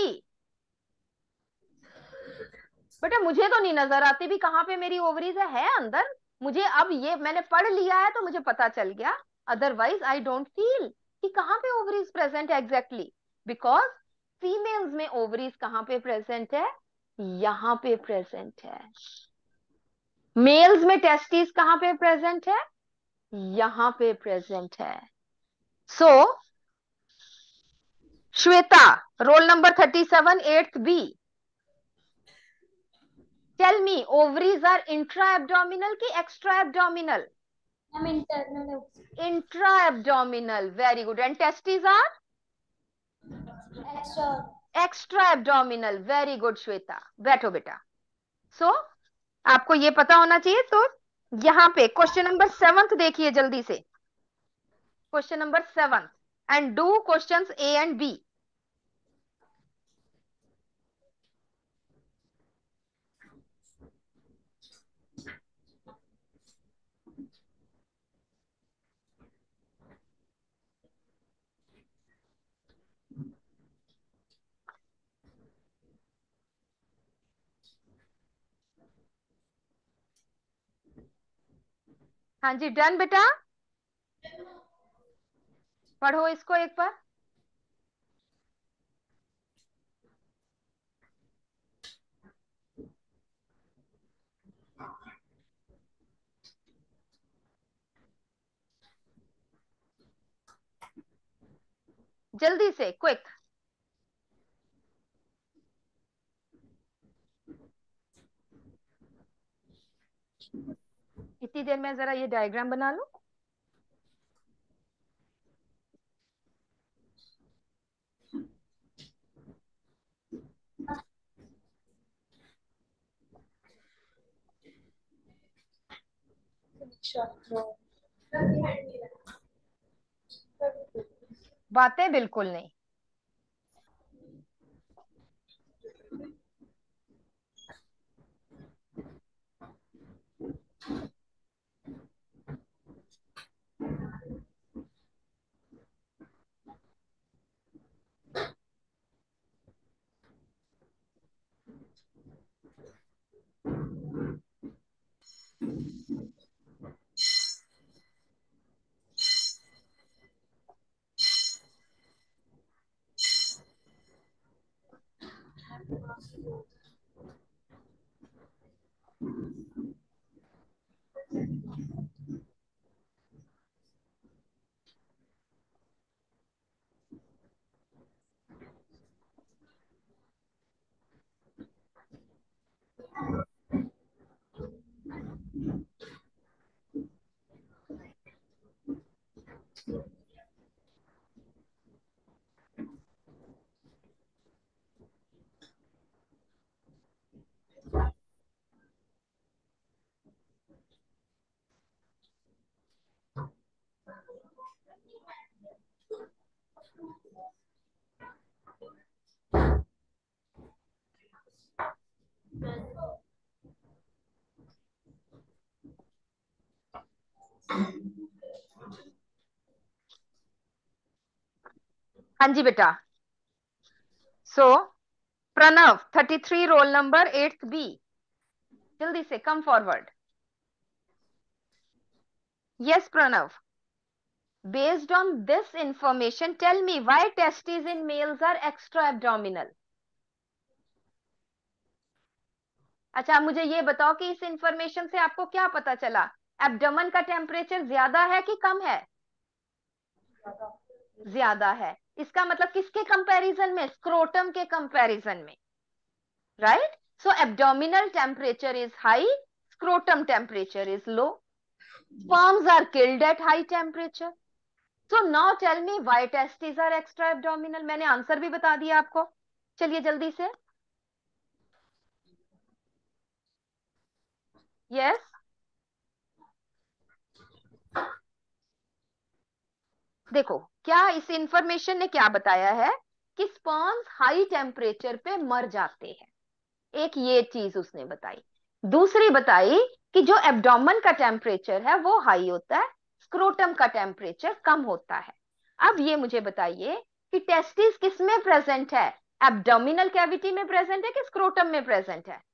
Speaker 1: बेटा मुझे तो नहीं नजर आती भी कहाँ पे मेरी ओवरीज है अंदर. मुझे अब ये मैंने पढ़ लिया है तो मुझे पता चल गया. अदरवाइज आई डोंट फील कि कहाँ पे ओवरीज प्रेजेंट है एग्जैक्टली. बिकॉज फीमेल्स में ओवरीज कहाँ पे प्रेजेंट है? यहाँ पे प्रेजेंट है. मेल्स में टेस्टिस कहाँ पे प्रेजेंट है? यहाँ पे प्रेजेंट है. So Shweta, roll number 37, 8th B. Tell me, ovaries are intra abdominal की extra abdominal?
Speaker 2: I'm internal.
Speaker 1: Intra abdominal. Very good. And testis are
Speaker 2: Extra.
Speaker 1: Extra abdominal. Very good Shweta. बैठो बेटा. सो आपको ये पता होना चाहिए. तो यहाँ पे क्वेश्चन नंबर 7th देखिए जल्दी से. Question number 7 and do questions A and B. हाँ जी, डन बेटा. पढ़ो इसको एक बार. जल्दी से, क्विक. इतनी देर में जरा ये डायग्राम बना लो. बातें बिल्कुल नहीं। हाँ जी बेटा। So Pranav 33 roll number 8th B, जल्दी से come forward. Yes Pranav, based on this information tell me why testes in males are extra abdominal। अच्छा मुझे ये बताओ कि इस इंफॉर्मेशन से आपको क्या पता चला? एब्डोमेन का टेम्परेचर ज्यादा है कि कम है? ज्यादा है। इसका मतलब किसके कंपैरिजन में? स्क्रोटम के कंपैरिजन में, right? So abdominal temperature is high, scrotum temperature is low. Sperms are killed at high temperature. So now tell me why testes are extra abdominal। मैंने आंसर भी बता दिया आपको, चलिए जल्दी से। यस देखो क्या इस इंफॉर्मेशन ने क्या बताया है कि स्पर्म्स हाई टेम्परेचर पे मर जाते हैं। एक ये चीज उसने बताई। दूसरी बताई कि जो एब्डोमेन का टेम्परेचर है वो हाई होता है, स्क्रोटम का टेम्परेचर कम होता है। अब ये मुझे बताइए कि टेस्टिस किस में प्रेजेंट है? एब्डोमिनल कैविटी में प्रेजेंट है कि स्क्रोटम में प्रेजेंट है?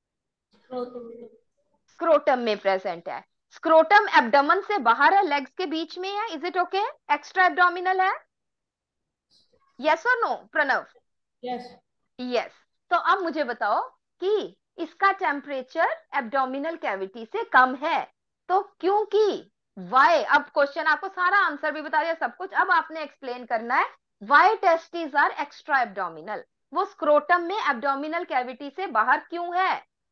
Speaker 1: स्क्रोटम में प्रेजेंट है। स्क्रोटम एब्डोमेन से बाहर है, लेग्स के बीच में है। Is it okay? Extra abdominal है? यस और नो प्रणव?
Speaker 3: यस।
Speaker 1: यस। तो अब मुझे बताओ कि इसका टेम्परेचर एब्डोमिनल कैविटी से कम है, तो क्योंकि वाई। अब क्वेश्चन आपको सारा आंसर भी बता दिया, सब कुछ। अब आपने एक्सप्लेन करना है why testis are extra abdominal. वो स्क्रोटम में एब्डोमिनल कैविटी से बाहर क्यों है?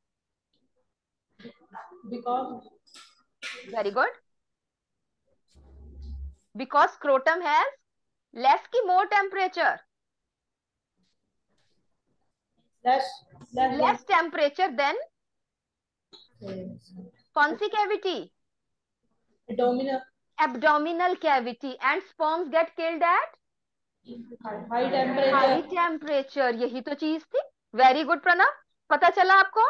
Speaker 3: Because
Speaker 1: very good. Because scrotum has less की more temperature,
Speaker 3: less
Speaker 1: less temperature than कौन सी कैविटी?
Speaker 3: Abdominal
Speaker 1: abdominal cavity. And sperms get killed at
Speaker 3: high
Speaker 1: high
Speaker 3: temperature.
Speaker 1: Temperature. यही तो चीज थी। वेरी गुड प्रणव, पता चला आपको?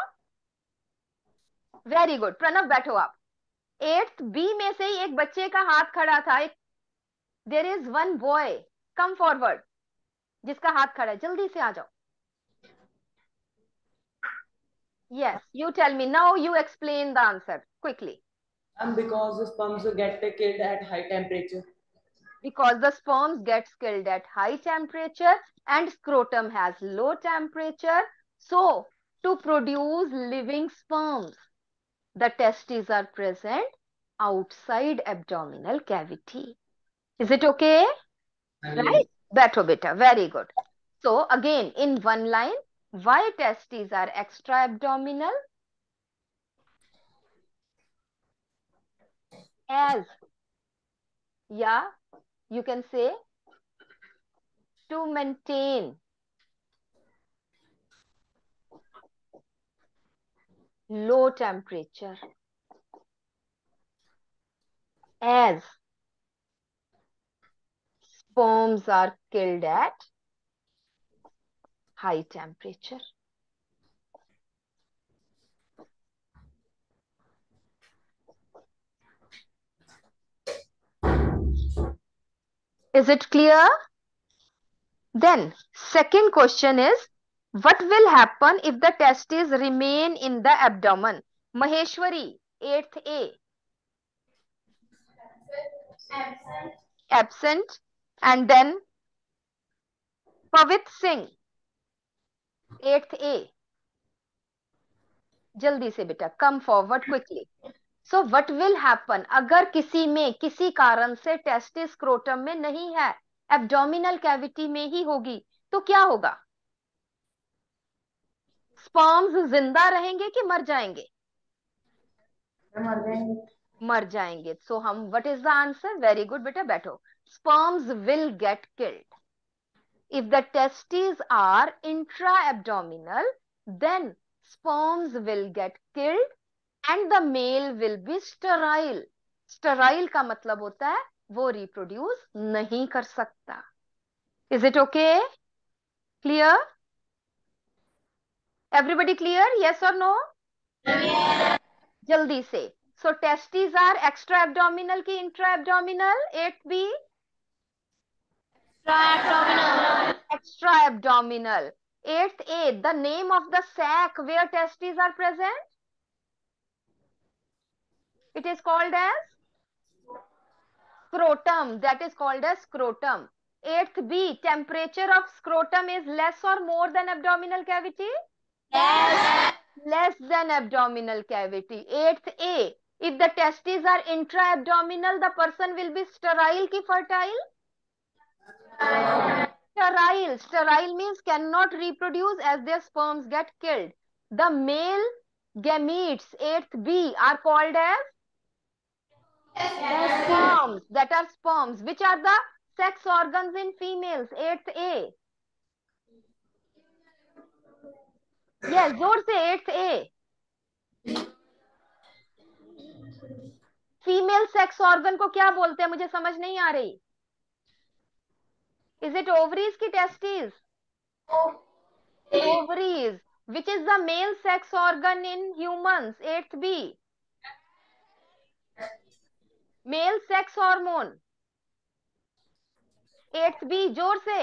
Speaker 1: वेरी गुड प्रणव, बैठो आप। 8th बी में से ही एक बच्चे का हाथ खड़ा था। एक there is one boy, come forward, जिसका हाथ खड़ा है, जल्दी से आ जाओ। Yes you tell me now, you explain the answer quickly.
Speaker 3: And because the sperms get killed at high temperature.
Speaker 1: Because the sperms gets killed at high temperature and scrotum has low temperature, so to produce living sperms the testes are present outside abdominal cavity. Is it okay? Right? Baitho beta, very good. So again in one line, why testes are extra abdominal? As, yeah, you can say to maintain low temperature. as sperms are killed at high temperature. Is it clear? Then second question is, what will happen if the testes remain in the abdomen? Maheshwari, 8th A. Absent. And then Pavit Singh, 8th A. जल्दी से बेटा, come forward quickly. So what will happen अगर किसी में किसी कारण से टेस्टिस स्क्रोटम में नहीं है, एब्डोमिनल कैविटी में ही होगी, तो क्या होगा? स्पर्म्स जिंदा रहेंगे कि मर जाएंगे? मर जाएंगे. सो हम, what is the answer? Very good बेटा, बैठो. Sperms will get killed. If the testes are intra-abdominal, then sperms will get killed and the male will be sterile. Sterile का मतलब होता है वो reproduce नहीं कर सकता. Is it okay? Clear? Everybody clear? Yes or no? जल्दी से. So testes are extra-abdominal की intra-abdominal? 8B? Extra-abdominal. 8th A, the name of the sac where testes are present? It is called as scrotum. That is called as scrotum. 8th B, temperature of scrotum is less or more than abdominal cavity? Less than abdominal cavity. 8th A, if the testes are intra-abdominal, the person will be sterile ki fertile? Sterile. Sterile means cannot reproduce as their sperms get killed. The male gametes, 8th B, are called as sperms. That are sperms. Which are the sex organs in females? 8th A. Yes, जोर से 8th A. Female sex organ को क्या बोलते हैं? मुझे समझ नहीं आ रही. Is it ovaries की testes? Ovaries. Which is the male sex organ in humans? 8th B. Male sex hormone. 8th B, जोर से.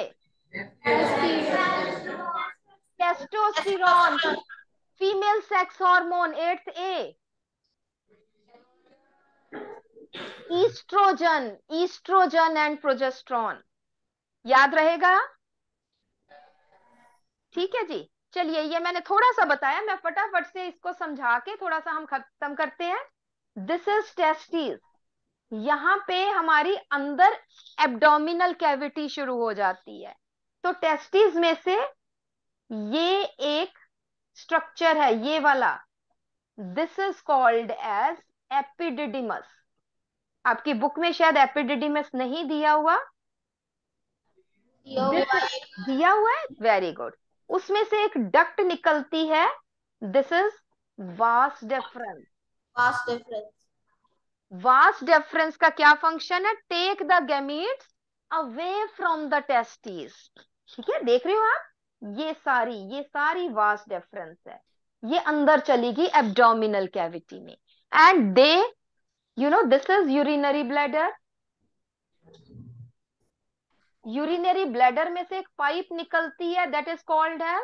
Speaker 1: Testosterone. Female sex hormone. 8th A. Estrogen. Estrogen and progesterone. याद रहेगा? ठीक है जी. चलिए, ये मैंने थोड़ा सा बताया, मैं फटाफट से इसको समझा के थोड़ा सा हम खत्म करते हैं. This is testis. यहाँ पे हमारी अंदर एब्डोमिनल कैविटी शुरू हो जाती है. तो टेस्टिस में से ये एक स्ट्रक्चर है, ये वाला. This is called as epididymis. आपकी बुक में शायद एपिडिडिमस नहीं दिया हुआ. दिया हुआ है. Very good. उसमें से एक डक्ट निकलती है. This is vas deferens. Vas deferens का क्या फंक्शन है? Take the gametes away from the testis. ठीक है, देख रहे हो आप? ये सारी वास डेफरेंस है. ये अंदर चलेगी एब्डोमिनल कैविटी में. And they, you know, this is urinary bladder. Urinary bladder में से एक पाइप निकलती है, that is called as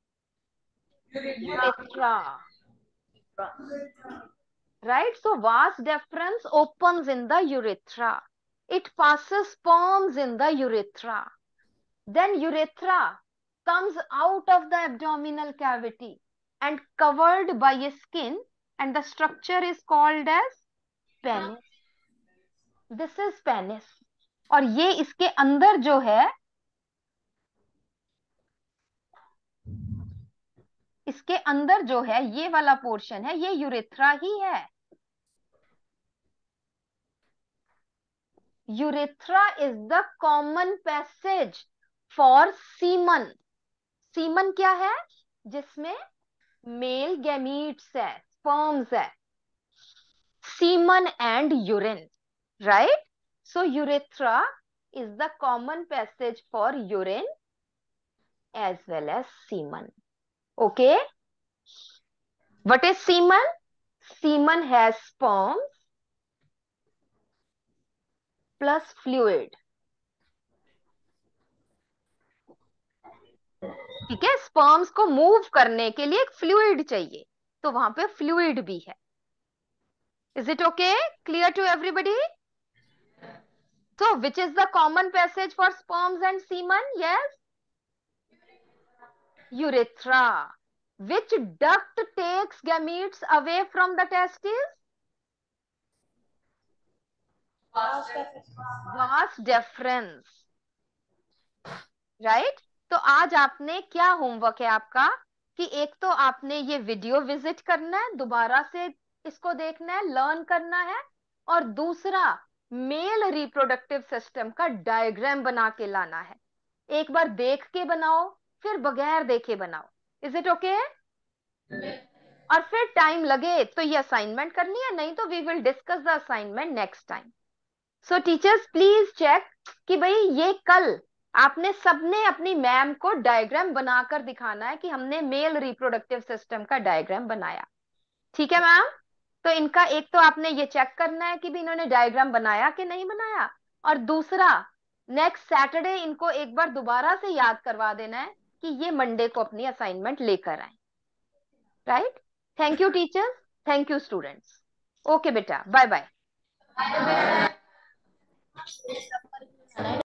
Speaker 1: urethra. Right? So vas deferens opens in the urethra. It passes sperms in the urethra. Then urethra comes out of the abdominal cavity and covered by a skin, and the structure is called as penis. This is penis. और ये इसके अंदर जो है, इसके अंदर जो है ये वाला पोर्शन है, ये यूरेथ्रा ही है. Urethra is the common passage for semen. Semen क्या है? जिसमें मेल गैमीट्स है, स्पर्म्स है. Semen and urine. right? So urethra is the common passage for urine as well as semen. Okay, what is semen? Semen has sperms plus fluid. ठीक है, स्पर्म्स को मूव करने के लिए एक फ्लूइड चाहिए, तो वहां पे फ्लूइड भी है. Is it okay? Clear to everybody? So which is the common passage for sperms and semen? Yes, urethra. Which duct takes gametes away from the testes? Vas deferens. Right? तो आज आपने क्या होमवर्क है आपका कि एक तो आपने ये वीडियो विजिट करना है, दोबारा से इसको देखना है, लर्न करना है, और दूसरा मेल रिप्रोडक्टिव सिस्टम का डायग्राम बना के लाना है. एक बार देख के बनाओ, फिर बगैर देखे बनाओ. Is it okay? और फिर टाइम लगे तो ये असाइनमेंट करनी है, नहीं तो we will discuss the assignment next time. So teachers please check कि भाई ये कल आपने सबने अपनी मैम को डायग्राम बनाकर दिखाना है कि हमने मेल रिप्रोडक्टिव सिस्टम का डायग्राम बनाया. ठीक है मैम? तो इनका एक तो आपने ये चेक करना है कि भी इन्होंने डायग्राम बनाया कि नहीं बनाया, और दूसरा नेक्स्ट सैटरडे इनको एक बार दोबारा से याद करवा देना है कि ये मंडे को अपनी असाइनमेंट लेकर आए. Right? Thank you teachers, thank you students. Okay बेटा, बाय बाय.